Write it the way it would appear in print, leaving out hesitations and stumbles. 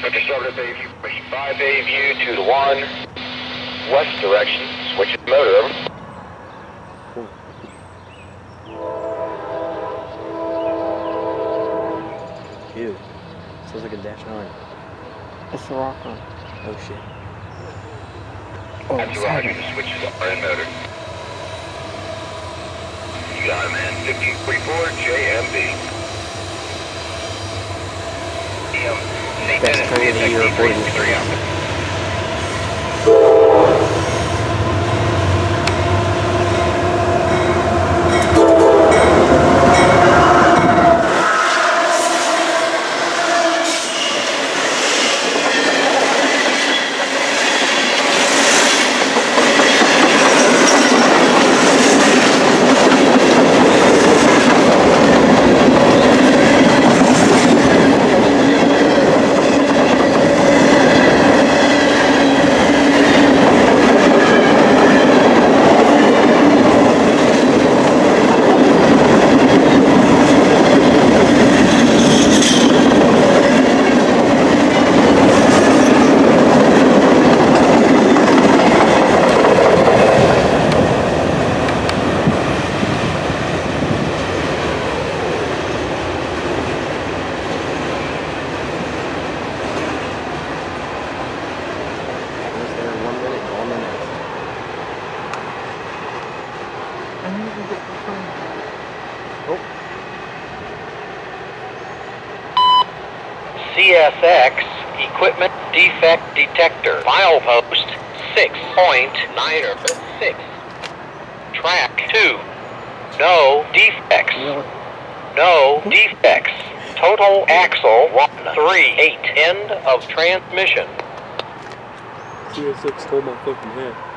Conservative AVU, 5 AVU 2 to 1, west direction, switch the motor over. Ew. Sounds like a Dash 9. It's the rock one. Oh shit. Oh, That's Roger, the switch is on in motor. You got him in 1544 JMB. Best train of the year reporting. CSX Equipment Defect Detector. Milepost 6.96. Track 2. No defects. No defects. Total axle 138. End of transmission. CSX stole my fucking hat.